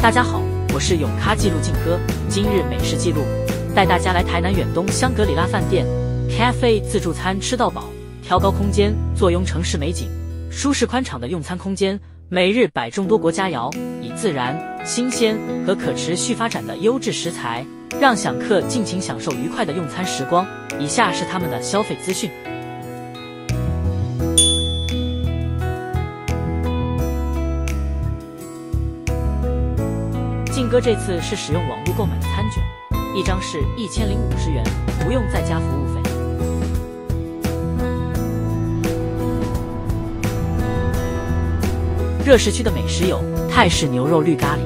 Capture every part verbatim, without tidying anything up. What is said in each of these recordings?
大家好，我是永咖记录静哥。今日美食记录，带大家来台南远东香格里拉饭店 Cafe 自助餐吃到饱，挑高空间，坐拥城市美景，舒适宽敞的用餐空间，每日摆众多国佳肴，以自然、新鲜和可持续发展的优质食材，让享客尽情享受愉快的用餐时光。以下是他们的消费资讯。静哥这次是使用网络购买的餐卷，一张是一千零五十元，不用再加服务费。热市区的美食有泰式牛肉绿咖喱、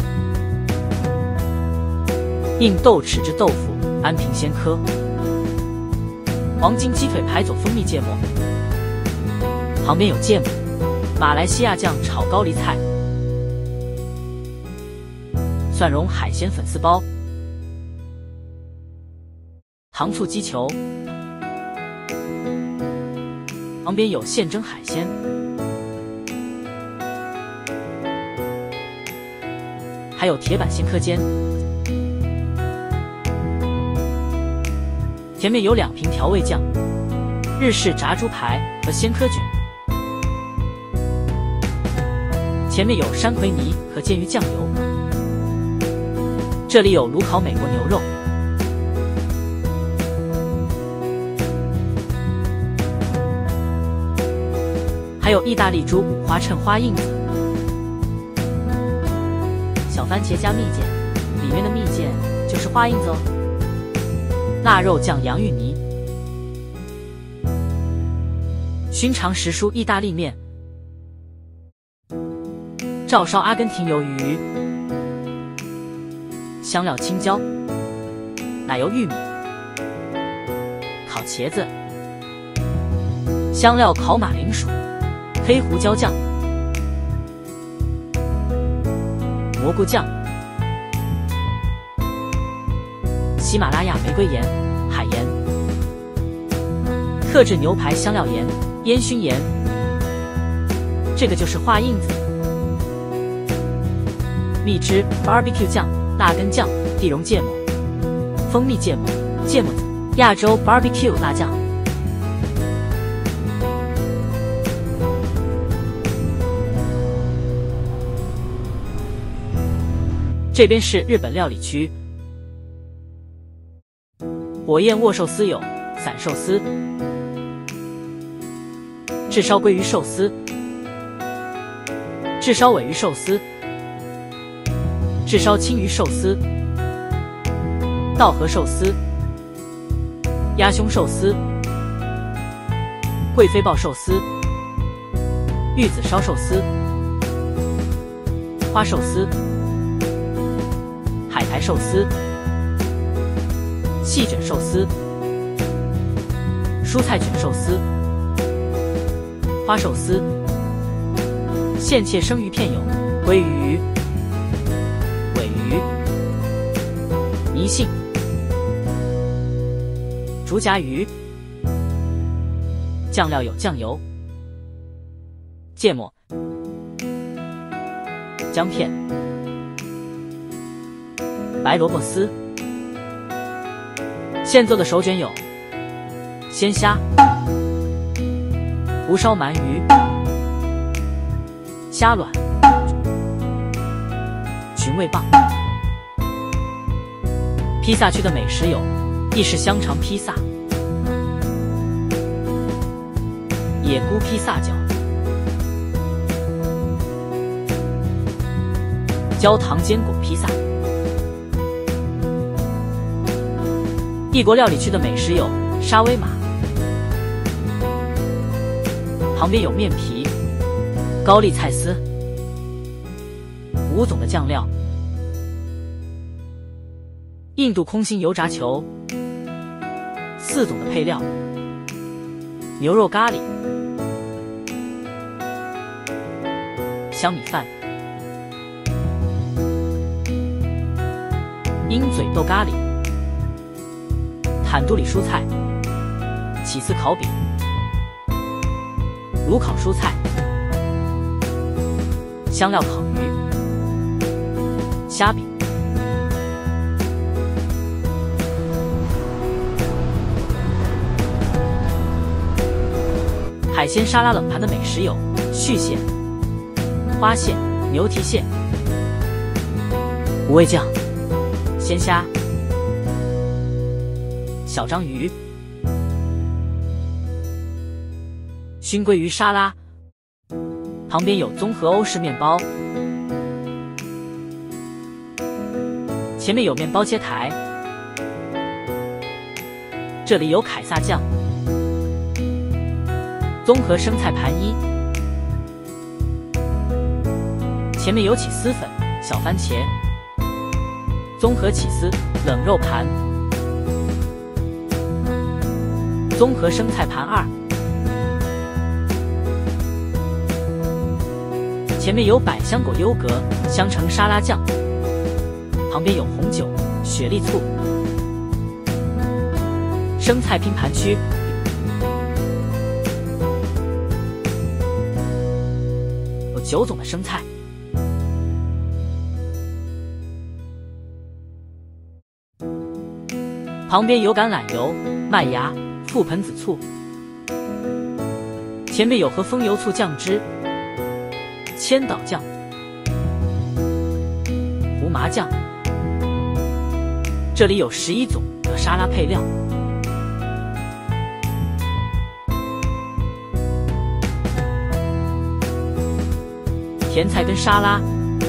硬豆豉汁豆腐、安平鲜科、黄金鸡腿排佐蜂蜜芥末，旁边有芥末、马来西亚酱炒高丽菜、蒜蓉海鲜粉丝包、糖醋鸡球，旁边有现蒸海鲜，还有铁板鲜科煎。前面有两瓶调味酱、日式炸猪排和鲜科卷，前面有山葵泥和煎鱼酱油。这里有炉烤美国牛肉，还有意大利猪五花衬花印子，小番茄加蜜饯，里面的蜜饯就是花印子哦。腊肉酱洋芋泥，熏肠时蔬意大利面，照烧阿根廷鱿鱼，香料青椒，奶油玉米，烤茄子，香料烤马铃薯，黑胡椒酱，蘑菇酱，喜马拉雅玫瑰盐、海盐，特制牛排香料盐、烟熏盐，这个就是画印子，蜜汁 barbecue 酱、辣根酱、地蓉芥末、蜂蜜芥末、芥末籽、亚洲 barbecue 辣酱。这边是日本料理区，火焰握寿司有散寿司、炙烧鲑鱼寿司、炙烧尾鱼寿司、炙烧青鱼寿司、稻荷寿司、鸭胸寿司、贵妃鲍寿司、玉子烧寿司、花寿司、海苔寿司、细卷寿司、蔬菜卷寿司、花寿司、现切生鱼片有鲑鱼、尾鱼、泥杏、竹夹鱼，酱料有酱油、芥末、姜片、白萝卜丝。现做的手卷有鲜虾、无烧鳗鱼、虾卵、寻味棒。披萨区的美食有意式香肠披萨、野菇披萨饺、焦糖坚果披萨。异国料理区的美食有沙威玛，旁边有面皮、高丽菜丝、五种的酱料，印度空心油炸球，四种的配料，牛肉咖喱、香米饭、鹰嘴豆咖喱、坦杜里蔬菜、起司烤饼、炉烤蔬菜、香料烤鱼、 虾饼。海鲜沙拉冷盘的美食有续蟹、花蟹、牛蹄蟹、五味酱、鲜虾、小章鱼、熏鲑鱼沙拉。旁边有综合欧式面包，前面有面包切台，这里有凯撒酱。综合生菜盘一，前面有起司粉、小番茄。综合起司冷肉盘，综合生菜盘二，前面有百香果优格香橙沙拉酱，旁边有红酒、雪莉醋。生菜拼盘区。九种的生菜，旁边有橄榄油、麦芽、覆盆子醋，前面有和风油醋酱汁、千岛酱、胡麻酱，这里有十一种的沙拉配料。甜菜根沙拉、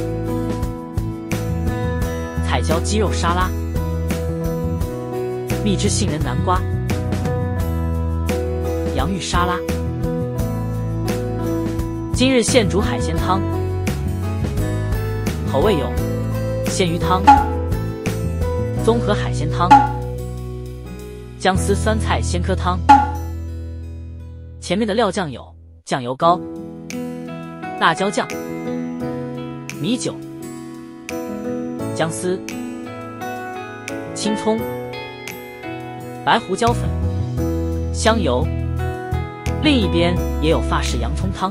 彩椒鸡肉沙拉、蜜汁杏仁南瓜、洋芋沙拉。今日现煮海鲜汤，口味有鲜鱼汤、综合海鲜汤、姜丝酸菜鲜科汤。前面的料酱有酱油膏、辣椒酱、米酒、姜丝、青葱、白胡椒粉、香油。另一边也有法式洋葱汤。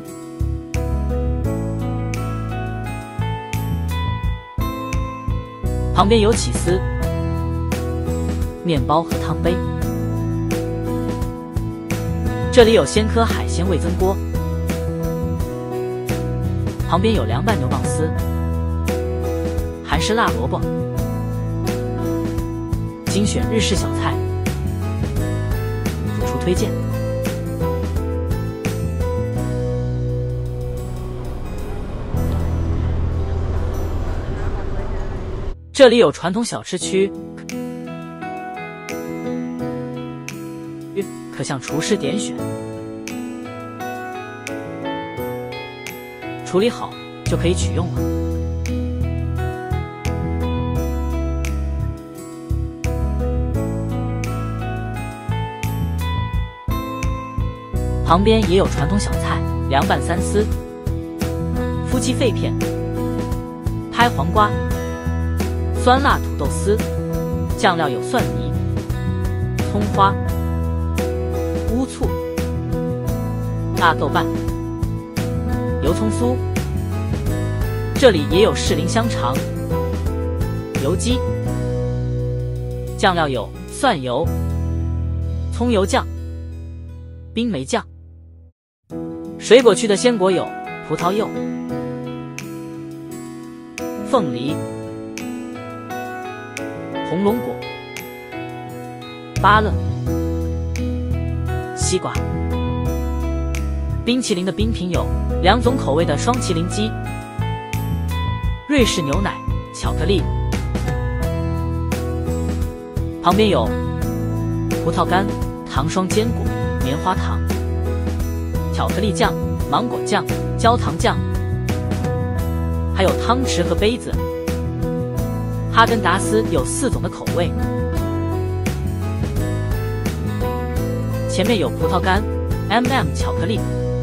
旁边有起司、面包和汤杯。这里有鲜科海鲜味增锅。旁边有凉拌牛蒡丝、韩式辣萝卜，精选日式小菜，主厨推荐。这里有传统小吃区，可向厨师点选。处理好就可以取用了。旁边也有传统小菜，凉拌三丝、夫妻肺片、拍黄瓜、酸辣土豆丝，酱料有蒜泥、葱花、乌醋、大豆瓣、油葱酥。这里也有士林香肠、油鸡，酱料有蒜油、葱油酱、冰梅酱。水果区的鲜果有葡萄柚、凤梨、红龙果、芭乐、西瓜。冰淇淋的冰品有两种口味的双麒麟鸡、瑞士牛奶、巧克力。旁边有葡萄干、糖霜坚果、棉花糖、巧克力酱、芒果酱、焦糖酱，还有汤匙和杯子。哈根达斯有四种的口味，前面有葡萄干、M and M 巧克力、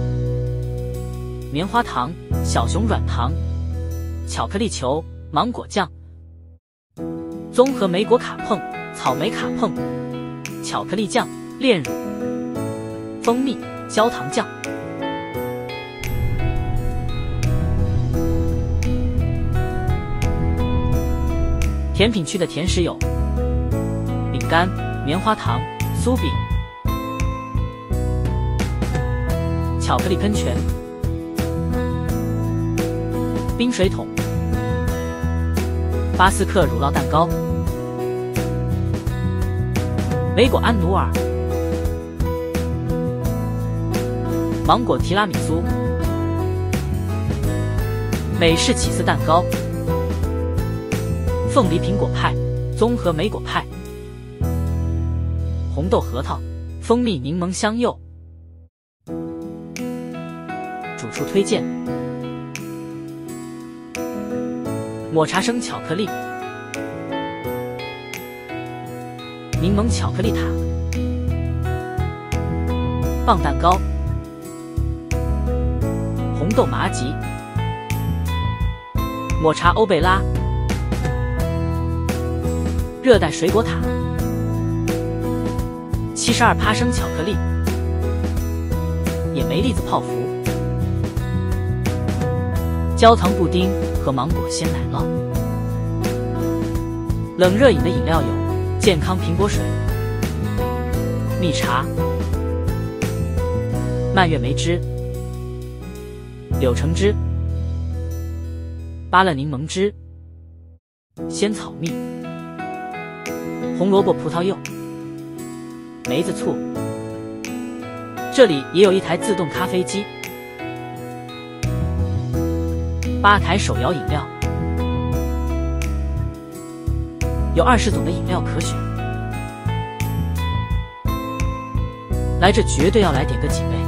棉花糖、小熊软糖、巧克力球、芒果酱、综合莓果卡碰、草莓卡碰、巧克力酱、炼乳、蜂蜜、焦糖酱。 甜品区的甜食有饼干、棉花糖、酥饼、巧克力喷泉、冰水桶、巴斯克乳酪蛋糕、莓果安努尔、芒果提拉米苏、美式起司蛋糕、凤梨苹果派、综合莓果派、红豆核桃、蜂蜜柠檬香柚。主厨推荐：抹茶生巧克力、柠檬巧克力塔、棒蛋糕、红豆麻吉、抹茶欧贝拉、热带水果塔、七十二趴生巧克力、野莓栗子泡芙、焦糖布丁和芒果鲜奶酪。冷热饮的饮料有健康苹果水、蜜茶、蔓越莓汁、柳橙汁、芭乐柠檬汁、仙草蜜、红萝卜葡萄柚、梅子醋。这里也有一台自动咖啡机，吧台手摇饮料，有二十种的饮料可选。来这绝对要来点个几杯，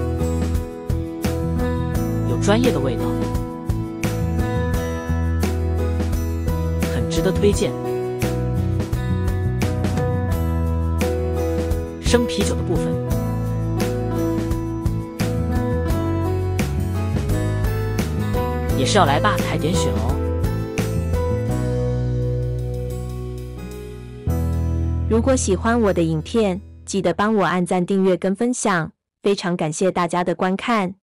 有专业的味道，很值得推荐。生啤酒的部分，也是要来吧台点选哦。 如果喜欢我的影片，记得帮我按赞、订阅跟分享，非常感谢大家的观看。